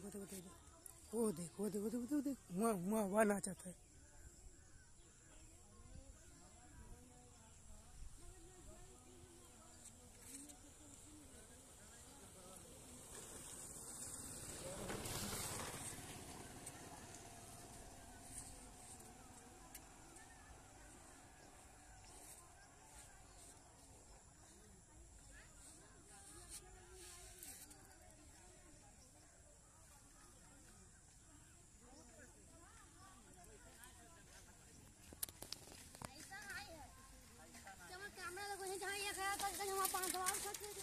देखो देखो, वो देख वो देख वो देख वो देख, वहाँ नाचाता है। कैमरा लगो है जहाँ ये खड़ा कर हम 5 सवाल